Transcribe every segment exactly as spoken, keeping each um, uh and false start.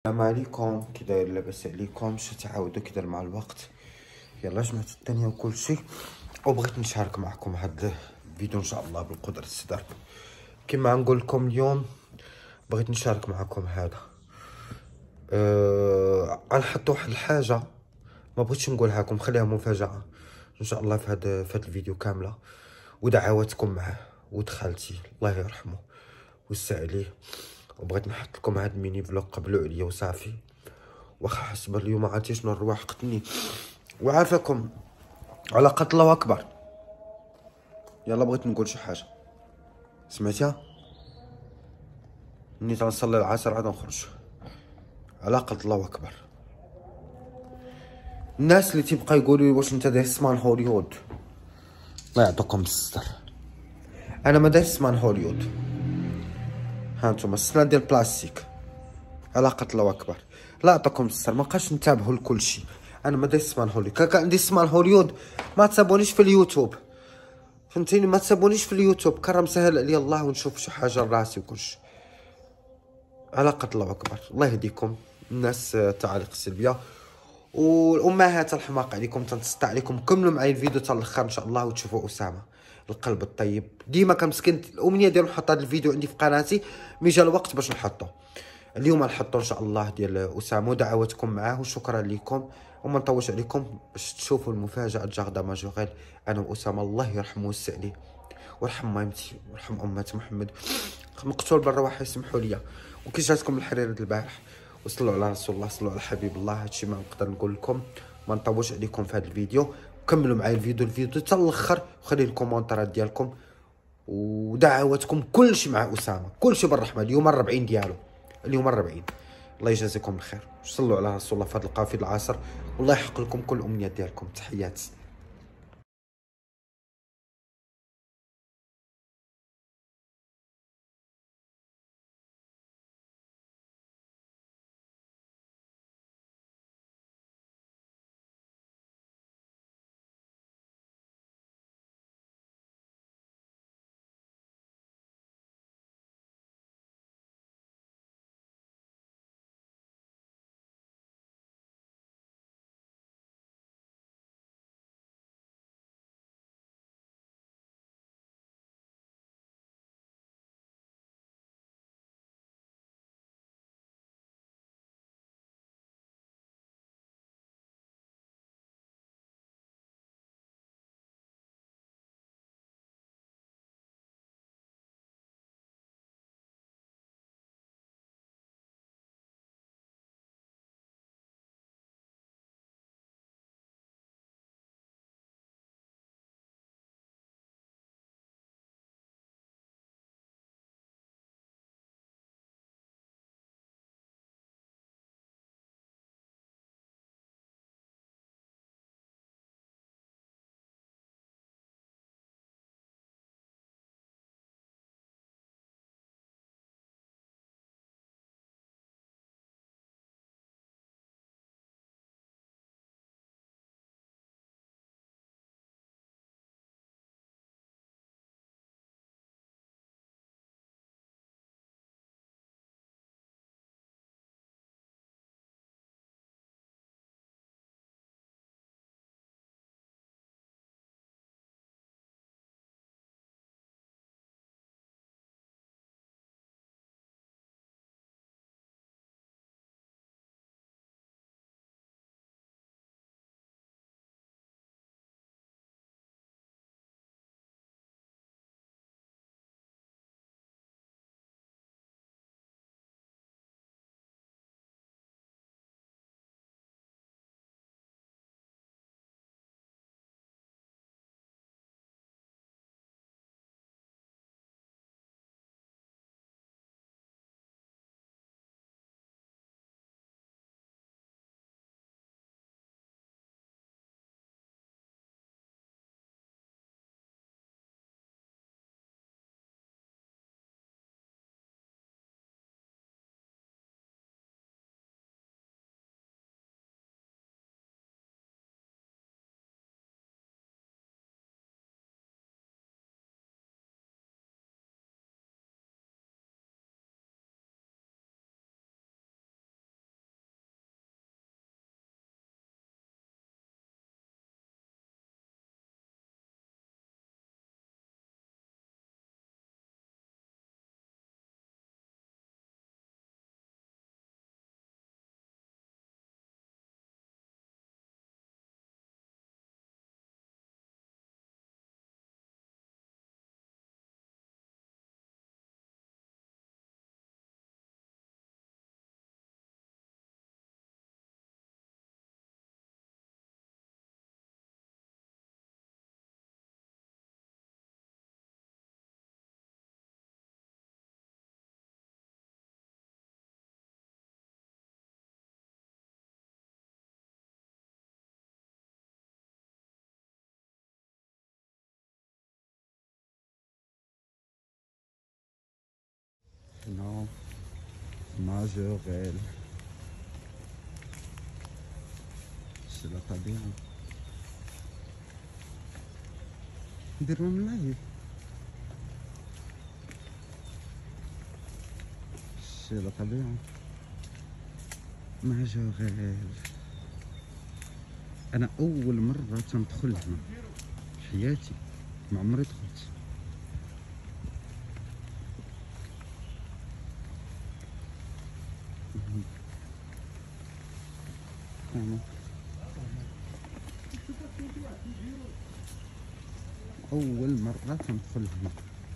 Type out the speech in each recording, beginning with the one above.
السلام عليكم، كي داير؟ لاباس عليكم؟ شو تعاودوا كي داير مع الوقت؟ يلا جمعت الدنيا وكل شيء، وبغيت نشارك معكم هاد الفيديو ان شاء الله بالقدرة السدر. كما نقول لكم اليوم بغيت نشارك معكم هذا أه... غنحط واحد الحاجة ما بغيتش نقولها لكم، خليها مفاجأة ان شاء الله في هاد في هاد الفيديو كاملة، ودعواتكم معاه ودخلتي الله يرحمه ويسع عليه. وبغيت نحط لكم هاد الميني فلوق قبلوا عليا وصافي، واخا حسب اليوم عرفتي شنو الرواح قتني وعافاكم على قتل الله اكبر. يلا بغيت نقول شي حاجه، سمعتيها؟ مني تنصلي العصر عاد نخرج على قتل الله اكبر. الناس اللي تيبقى يقولوا لي واش انت داير سمان هوليوود، الله يعطيكم الستر. انا ما داير سمان هوليوود، ها نتوما السنه ديال بلاستيك على قتل الله اكبر. لا يعطيكم الستر، ما بقاش نتابعوا لكل شيء. انا ما داير سمان هوليوود، كان عندي سمان هوليوود ما تسابونيش في اليوتيوب، فهمتيني؟ ما تسابونيش في اليوتيوب، كرم سهل عليا الله ونشوف شي حاجه لراسي وكلشي. علاقة الله أكبر. الله يهديكم الناس التعاليق السلبية، والأمهات الحماق عليكم تنتسطع عليكم. كملوا معايا الفيديو حتى الاخر إن شاء الله وتشوفوا أسامة القلب الطيب. ديما كنمسكن الأمنية ديال نحط هذا الفيديو عندي في قناتي، مي جا الوقت باش نحطو. اليوم نحطو إن شاء الله ديال أسامة ودعواتكم معاه، وشكرا لكم وما نطولش عليكم باش تشوفوا المفاجأة جاغدا ماجوغيل. أنا وأسامة الله يرحمه ويسع عليه ويرحم مامتي ويرحم أمة محمد مقتول بالرواح، يسمحوا لي. وكي جاتكم الحريرة البارح، وصلوا على رسول الله، صلوا على حبيب الله. هادشي ما نقدر نقول لكم، ما نطولش عليكم في هذا الفيديو. كملوا معايا الفيديو الفيديو حتى الاخر، وخلي الكومونتيرات ديالكم ودعواتكم، كلشي مع اسامه، كلشي بالرحمه. اليوم الربعين ديالو، اليوم الربعين. الله يجازيكم الخير، صلوا على رسول الله في هذا القافي العصر، والله يحقق لكم كل امنيات ديالكم. تحياتي. هنا ماجوريل. شتي لا طبيعة. ندير لهم لايف. شتي لا طبيعة. ماجوريل. انا اول مرة تندخل هنا في حياتي، ما عمري دخلت. أول مرة تندخل هنا.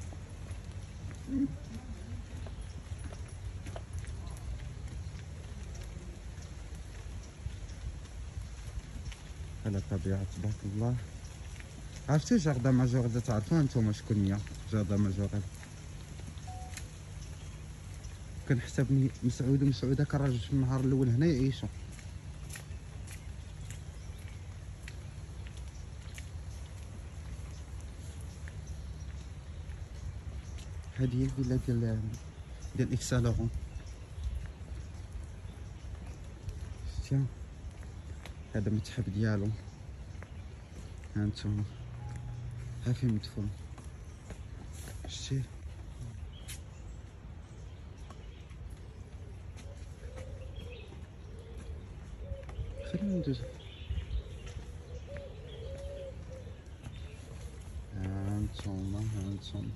على طبيعة تبارك الله. عرفتو جاردان ماجوريل؟ تعرفوها نتوما شكون هي جاردان ماجوريل؟ كنحسب مسعود ومسعودة كراجل في النهار الأول هنا يعيشو. هادي هي الفيلا ديال ديال اف سان لورون. شتيها هذا المتحف ديالو، هانتوما ها فين مدفون. شتي خلينا ندوزو. هانتوما هانتوما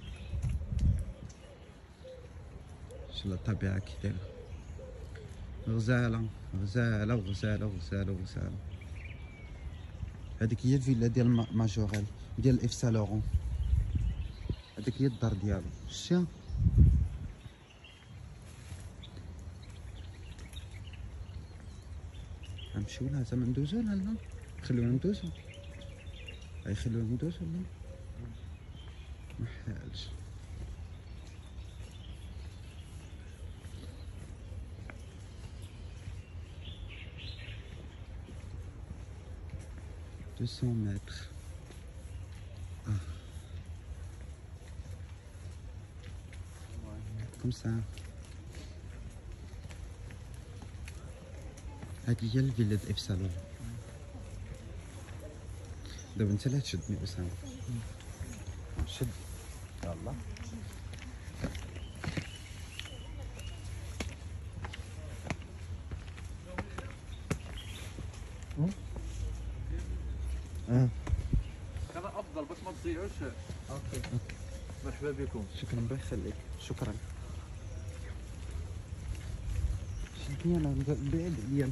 شوف الطبيعة كي دايرة، غزالة غزالة وغزالة وغزالة وغزالة. هاديك هي الفيلا ديال ماجوريل ديال اف سان لورون. هاديك هي الدار ديالو. شتيها غنمشيو لها زعما ندوزو لها؟ لا خليونا ندوزو. غيخليونا ندوزو؟ لا محالش. مئتين متر. اه كم ساعة. هادي هي الفيلا د اف سان لورون. دابا انت اللي تشدني اسامة. شد يلا. اه كان افضل باش ما تضيعوش. اوكي مرحبا بكم. شكرا الله يخليك. شكرا. شدني انا بعيد عليا.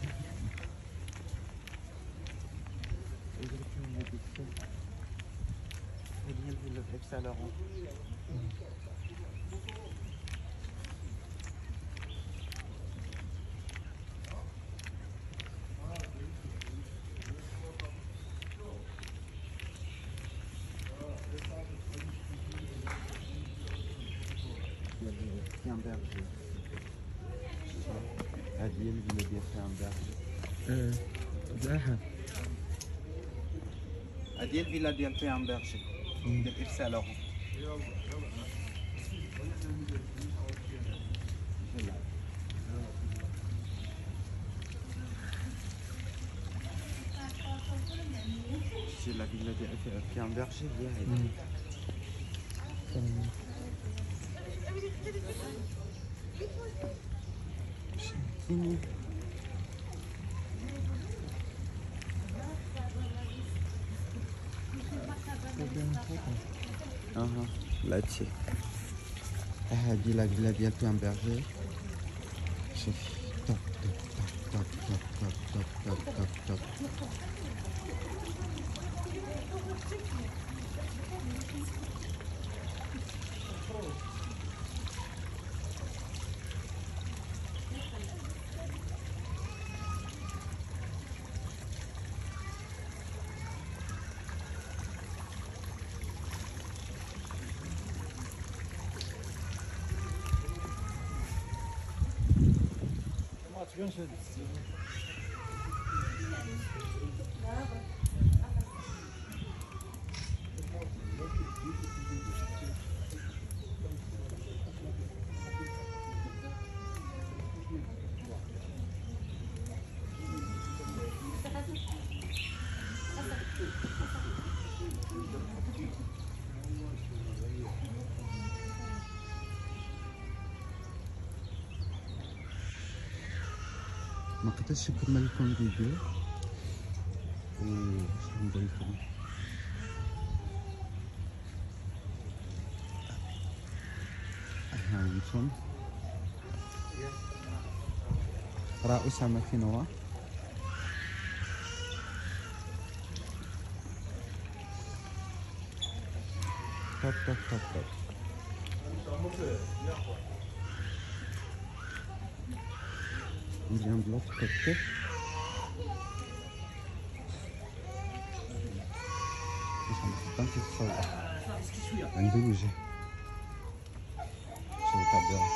هذه هي الفيلا د اف سان لورون. كامبرجي. هذه هي الفيلا ديال كامبرجي. اه زاحة. هذه هي الفيلا ديال كامبرجي ديال اف سان لورون. شتي لا فيلا ديال كامبرجي هي هذه. اها لاتشي. هادي لا فيلا ديال كامبرجي. شوفي طب طب طب طب طب طب طب طب. ما قدرتش نكمل لكم الفيديو واش ندير لكم. ها انتم راه أسامة فين هو. طب طب طب طب نجي بلاط كتف باش نخدم في الصوت عندي وجه شوف طبيعي.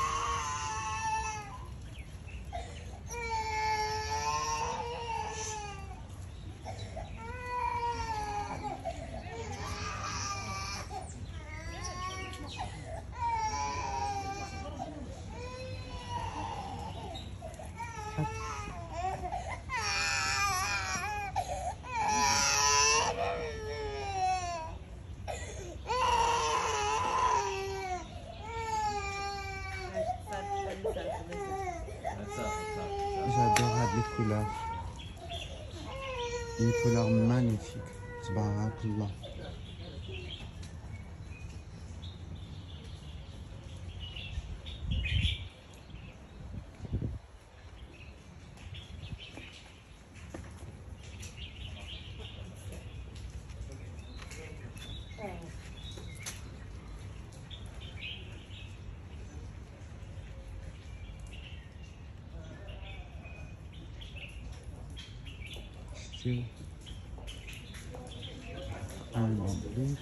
J'adore هاد الكولار، une couleur magnifique تبارك الله. Un omblig.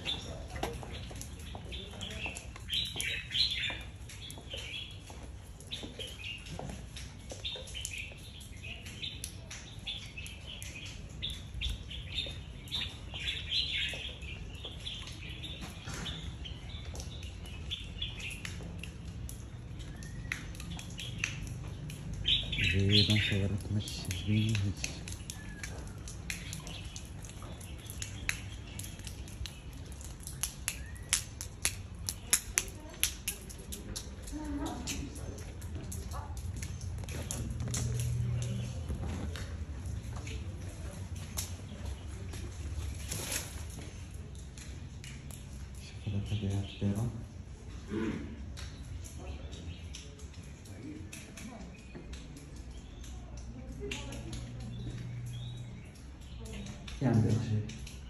زيد نصوركم الشبيه. الطبيعة كبيرة. يعني شيء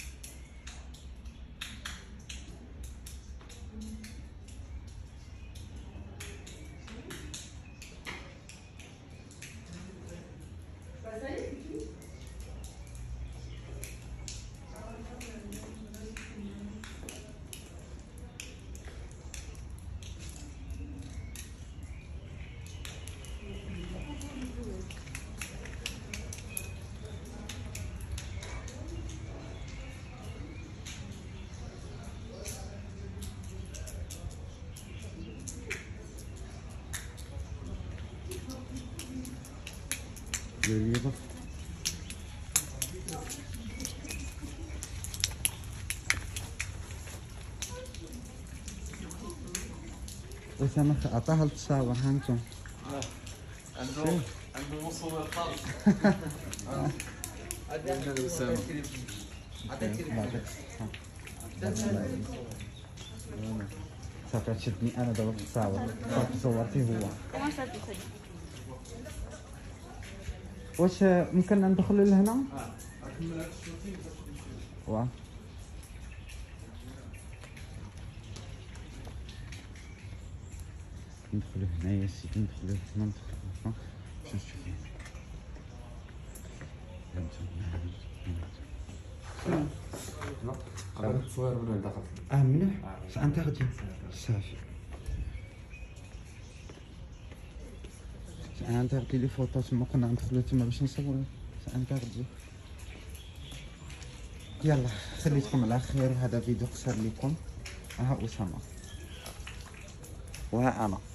لليبر. أسامة أعطاها لتصاور ها انتم. عنده عنده مصور خاص. عندنا أسامة. صافي تشدني أنا دابا تصاور صافي صورتي هو. واش ممكن ندخلوا لهنا؟ واه ندخلوا هنا يا سيدي، ندخلوا هنا ندخلوا هنا باش نشوفوا. لا هذا تصوير من الداخل. اه مليح انت غادي صافي. انت غادي لي فوطو تما كنا ندخلوا تما باش نصوروا. انت غادي يلا خليتكم على خير. هذا فيديو قصير لكم. ها أسامة وها أنا.